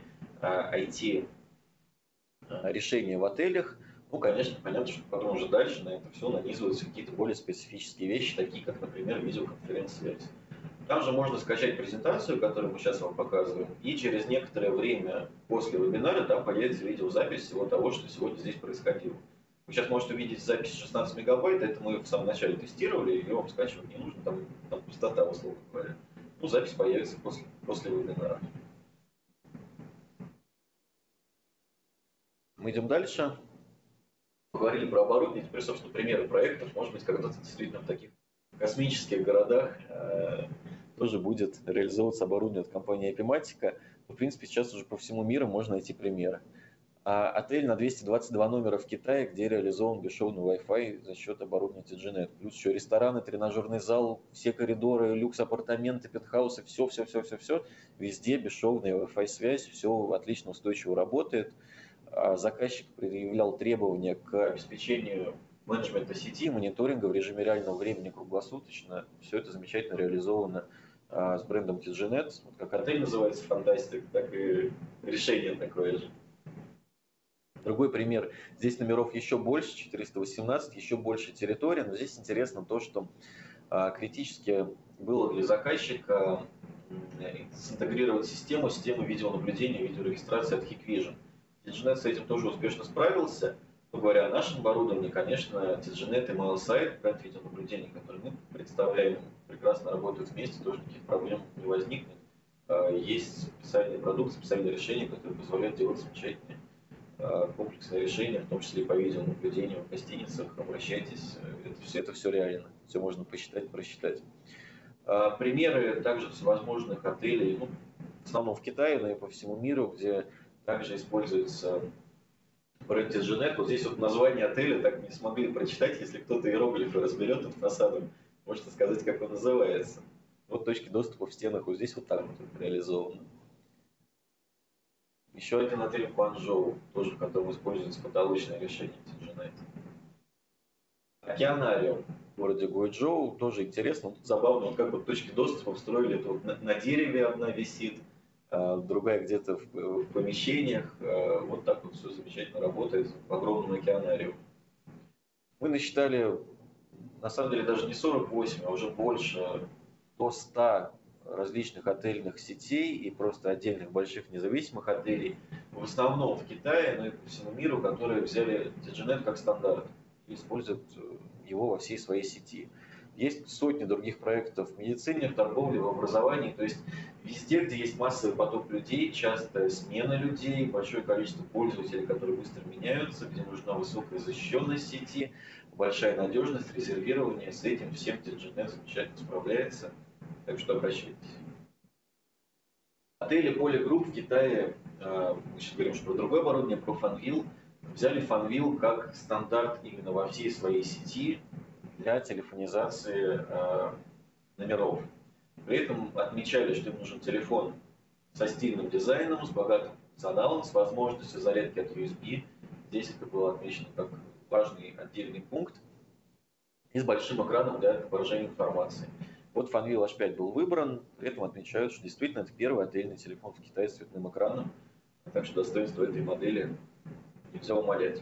IT-решения в отелях. Ну, конечно, понятно, что потом уже дальше на это все нанизываются какие-то более специфические вещи, такие как, например, видеоконференц-связь. Там же можно скачать презентацию, которую мы сейчас вам показываем, и через некоторое время после вебинара там появится видеозапись всего того, что сегодня здесь происходило. Вы сейчас можете увидеть запись 16 мегабайт, это мы в самом начале тестировали, ее вам скачивать не нужно, там пустота, условно говоря. Ну, запись появится после вебинара. Мы идем дальше. Говорили про оборудование, теперь, собственно, примеры проектов. Может быть, когда-то действительно в таких космических городах тоже будет реализовываться оборудование от компании Epimatica. В принципе, сейчас уже по всему миру можно найти примеры. Отель на 222 номера в Китае, где реализован бесшовный Wi-Fi за счет оборудования TGNet. Плюс еще рестораны, тренажерный зал, все коридоры, люкс-апартаменты, пентхаусы, все. Везде бесшовная Wi-Fi связь, все отлично, устойчиво работает. Заказчик предъявлял требования к обеспечению менеджмента сети, мониторинга в режиме реального времени круглосуточно. Все это замечательно реализовано с брендом TGNet. Вот как отель называется фантастик, так и решение такое же. Другой пример. Здесь номеров еще больше, 418, еще больше территория. Но здесь интересно то, что критически было для заказчика синтегрировать систему видеонаблюдения, видеорегистрации от Hikvision. TGNet с этим тоже успешно справился. Но говоря о нашем оборудовании, конечно, TGNet и MailSite, бренд видеонаблюдения, который мы представляем, прекрасно работают вместе, тоже никаких проблем не возникнет. Есть специальные продукты, специальные решения, которые позволяют делать замечательные комплексные решения, в том числе и по видеонаблюдению в гостиницах. Обращайтесь, это все реально, все можно посчитать, просчитать. Примеры также всевозможных отелей, ну, в основном в Китае, но и по всему миру, где также используется бренд TGNet. Вот здесь вот название отеля так не смогли прочитать. Если кто-то иероглифы разберет над фасадом, можете сказать, как он называется. Вот точки доступа в стенах вот здесь вот так вот реализованы. Еще один отель в Гуанчжоу, тоже в котором используется потолочное решение TGNet. Океанариум в городе Гуанчжоу, тоже интересно. Тут забавно, вот как вот точки доступа устроили. Это вот на дереве одна висит, другая где-то в помещениях. Вот так вот все замечательно работает в огромном океанариуме. Мы насчитали, на самом деле, даже не 48, а уже больше, до 100 различных отельных сетей и просто отдельных больших независимых отелей, в основном в Китае, но и по всему миру, которые взяли TGNet как стандарт и используют его во всей своей сети. Есть сотни других проектов в медицине, в торговле, в образовании, то есть везде, где есть массовый поток людей, частая смена людей, большое количество пользователей, которые быстро меняются, где нужна высокая защищенность сети, большая надежность, резервирование, с этим всем TGNet замечательно справляется, так что обращайтесь. Отели Поле Групп в Китае, мы сейчас говорим про другое оборудование, про Fanvil, взяли Fanvil как стандарт именно во всей своей сети для телефонизации номеров. При этом отмечали, что им нужен телефон со стильным дизайном, с богатым функционалом, с возможностью зарядки от USB. Здесь это было отмечено как важный отдельный пункт. И с большим экраном для отображения информации. Вот Fanvil H5 был выбран, при этом отмечают, что действительно это первый отдельный телефон в Китае с цветным экраном, так что достоинство этой модели нельзя умалять.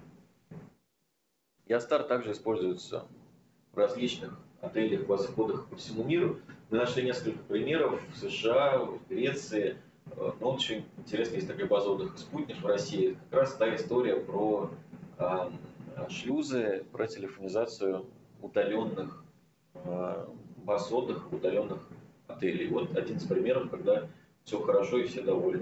Ястар также используется в различных отелях, восходах по всему миру. Мы нашли несколько примеров в США, в Греции, но очень интересно, есть такая база отдыха «Спутник» в России. Это как раз та история про шлюзы, про телефонизацию удаленных баз отдыха, удаленных отелей. Вот один из примеров, когда все хорошо и все довольны.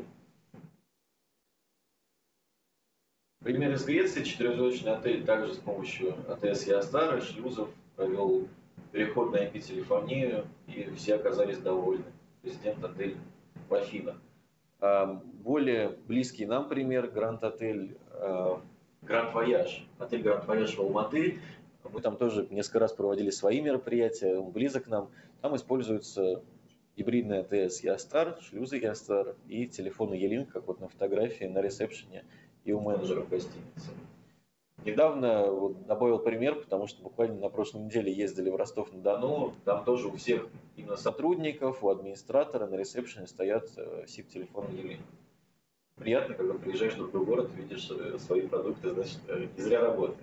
Пример из Греции. 4-звездочный отель также с помощью АТС Ястар и шлюзов провел переход на IP-телефонию, и все оказались довольны. Президент отеля в Афинах. Более близкий нам пример — Гранд-отель Гранд-Вояж. Отель Гранд-Вояж в Алматы. Мы там тоже несколько раз проводили свои мероприятия, он близок к нам. Там используется гибридный АТС Ястар, шлюзы Ястар и телефоны E-Link, как вот на фотографии на ресепшене и у менеджера в гостинице. Недавно вот добавил пример, потому что буквально на прошлой неделе ездили в Ростов-на-Дону. Там тоже у всех именно сотрудников, у администратора на ресепшене стоят SIP-телефоны E-Link. Приятно, когда приезжаешь в другой город, видишь свои продукты, значит, не зря работает.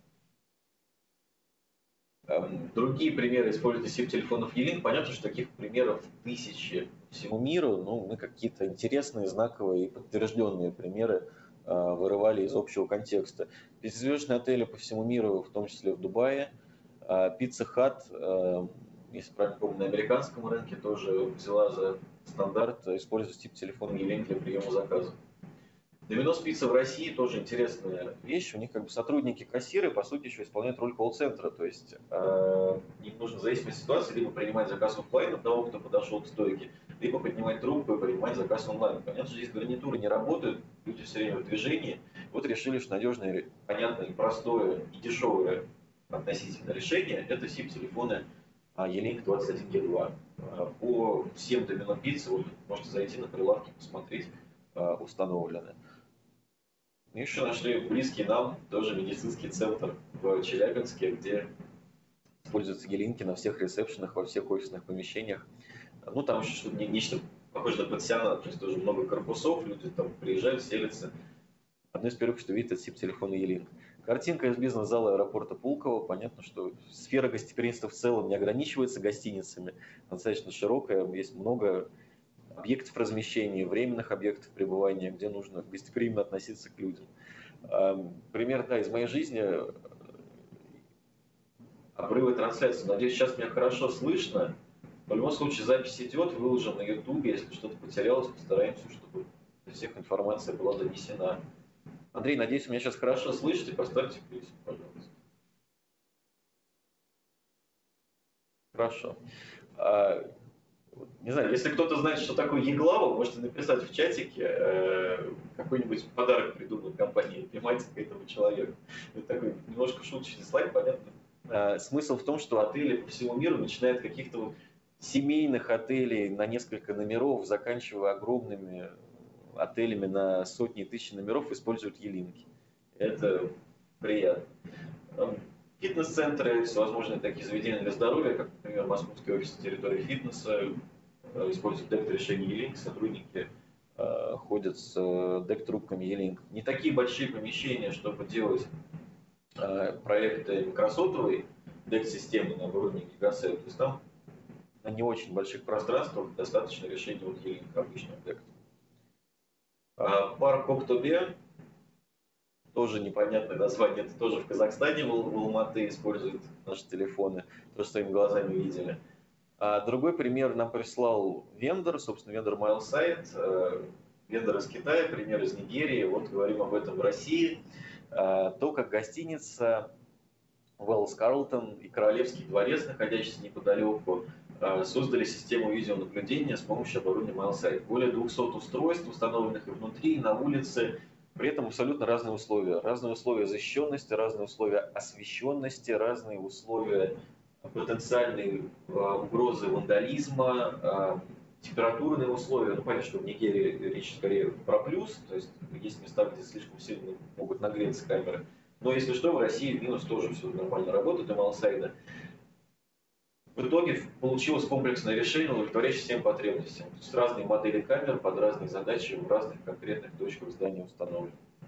Другие примеры использования SIP-телефонов E-Link. Понятно, что таких примеров тысячи по всему миру. Ну, мы какие-то интересные, знаковые и подтвержденные примеры вырывали из общего контекста. Пятизвездочные отели по всему миру, в том числе в Дубае. Pizza Hut, если правильно помню, на американском рынке тоже взяла за стандарт использовать SIP-телефон E-Link для приема заказов. Доминос Пицца в России тоже интересная вещь. У них как бы сотрудники-кассиры, по сути, еще исполняют роль колл-центра. То есть им нужно в зависимости от ситуации либо принимать заказ офлайн от того, кто подошел к стойке, либо поднимать трубку и принимать заказ онлайн. Понятно, что здесь гарнитуры не работают, люди все время в движении. Вот решили, что надежное, понятное, простое и дешевое относительно решение — это SIP-телефоны E-Link 21G2. По всем Домино Пицце, вот можете зайти на прилавки, посмотреть, установлены. Еще нашли близкий нам тоже медицинский центр в Челябинске, где используются E-Link на всех ресепшенах, во всех офисных помещениях. Ну, там еще что-то нечто похоже на пансионат, то есть тоже много корпусов, люди там приезжают, селятся. Одно из первых, что видят, это SIP-телефон E-Link. Картинка из бизнес-зала аэропорта Пулково. Понятно, что сфера гостеприимства в целом не ограничивается гостиницами, она достаточно широкая, есть много объектов размещения, временных объектов пребывания, где нужно гостеприимно относиться к людям. Пример, да, из моей жизни. Обрывы трансляции. Надеюсь, сейчас меня хорошо слышно. В любом случае, запись идет, выложим на YouTube. Если что-то потерялось, постараемся, чтобы для всех информация была донесена. Андрей, надеюсь, меня сейчас хорошо слышите. Поставьте плюс, пожалуйста. Хорошо. Не знаю, если кто-то знает, что такое Еглава, можете написать в чатике, какой-нибудь подарок придумать компании «Поймайте к этому человеку». Это такой немножко шуточный слайд, понятно. Смысл в том, что отели по всему миру, начиная от каких-то вот семейных отелей на несколько номеров, заканчивая огромными отелями на сотни тысяч номеров, используют E-Link. Это приятно. Фитнес-центры, всевозможные такие заведения для здоровья, как, например, Московский офис территории фитнеса, используют дект-решение E-Link, сотрудники ходят с дект-трубками E-Link. Не такие большие помещения, чтобы делать проекты микросотовой дект-системы на оборудовании гигасет. То есть там на не очень больших пространствах достаточно решения вот E-Link, обычного декта. Парк Октобе, тоже непонятное название, это тоже в Казахстане, в Алматы используют наши телефоны, тоже своими глазами видели. Другой пример нам прислал вендор, собственно, вендор MileSite, вендор из Китая, пример из Нигерии, вот говорим об этом в России. То, как гостиница Wells Carlton и Королевский дворец, находящийся неподалеку, создали систему видеонаблюдения с помощью оборудования MileSight. Более 200 устройств, установленных и внутри, и на улице. При этом абсолютно разные условия. Разные условия защищенности, разные условия освещенности, разные условия потенциальной угрозы вандализма, температурные условия. Ну, понятно, что в Нигерии речь скорее про плюс, то есть есть места, где слишком сильно могут нагреться камеры. Но если что, в России минус тоже все нормально работает, у MileSight. В итоге получилось комплексное решение, удовлетворяющее всем потребностям. То есть разные модели камер под разные задачи в разных конкретных точках здания установлены.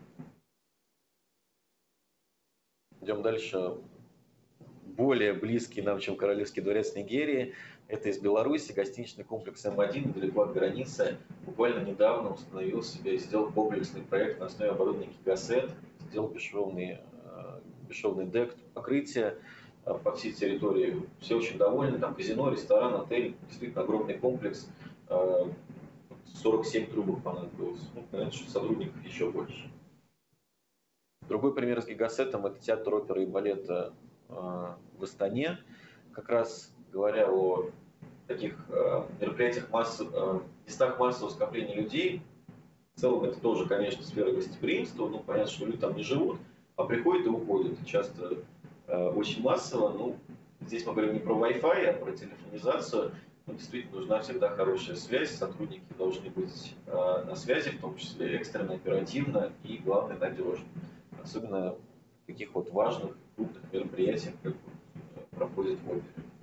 Идем дальше. Более близкий нам, чем Королевский дворец Нигерии. Это из Беларуси, гостиничный комплекс М1, недалеко от границы. Буквально недавно установил себе и сделал комплексный проект на основе оборудования Gigaset. Сделал бесшовный дек, покрытие по всей территории. Все очень довольны. Там казино, ресторан, отель. Действительно огромный комплекс. 47 трубок понадобилось. Ну, понятно, что сотрудников еще больше. Другой пример с Гигасетом – это театр оперы и балета в Астане. Как раз говоря о таких мероприятиях, местах массового скопления людей, в целом это тоже, конечно, сфера гостеприимства. Ну, понятно, что люди там не живут, а приходят и уходят. Часто очень массово. Ну, здесь мы говорим не про Wi-Fi, а про телефонизацию. Но действительно нужна всегда хорошая связь. Сотрудники должны быть на связи, в том числе экстренно, оперативно и, главное, надежно. Особенно в таких вот важных, крупных мероприятиях, как проходит в опере.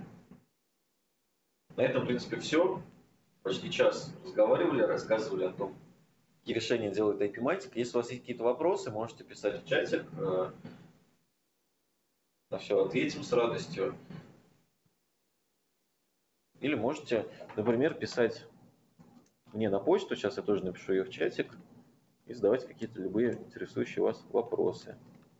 На этом, в принципе, все. Почти час разговаривали, рассказывали о том, какие решения делает IP-Matic. Если у вас есть какие-то вопросы, можете писать в чатик. На все ответим с радостью. Или можете, например, писать мне на почту, сейчас я тоже напишу ее в чатик, и задавать какие-то любые интересующие вас вопросы.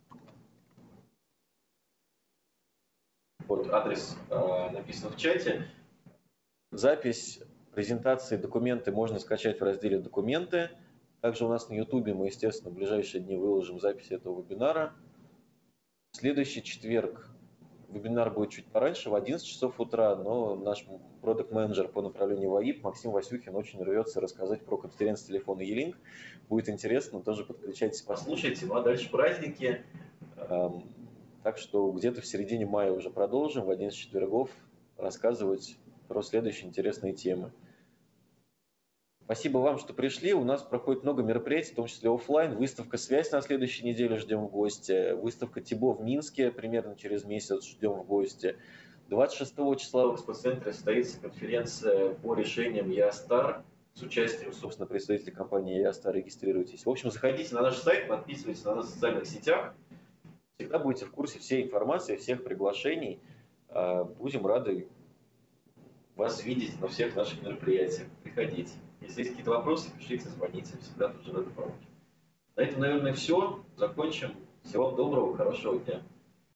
Вот адрес написан в чате. Запись презентации, документы можно скачать в разделе «Документы». Также у нас на YouTube мы, естественно, в ближайшие дни выложим запись этого вебинара. В следующий четверг вебинар будет чуть пораньше, в 11 часов утра, но наш продакт-менеджер по направлению ВАИП Максим Васюхин очень рвется рассказать про конференц-телефоны E-Link. Будет интересно, тоже подключайтесь, послушайте. Ну а дальше праздники. Так что где-то в середине мая уже продолжим в 11 четвергов рассказывать про следующие интересные темы. Спасибо вам, что пришли. У нас проходит много мероприятий, в том числе офлайн. Выставка «Связь» на следующей неделе ждем в гости. Выставка ТИБО в Минске примерно через месяц ждем в гости. 26 числа в экспоцентре состоится конференция по решениям EASTAR с участием, собственно, представителей компании EASTAR. Регистрируйтесь. В общем, заходите на наш сайт, подписывайтесь на нас в социальных сетях. Всегда будете в курсе всей информации, всех приглашений. Будем рады вас видеть на всех наших мероприятиях. Приходите. Если есть какие-то вопросы, пишите, звоните. Всегда тоже рады помочь. На этом, наверное, все. Закончим. Всего доброго, хорошего дня.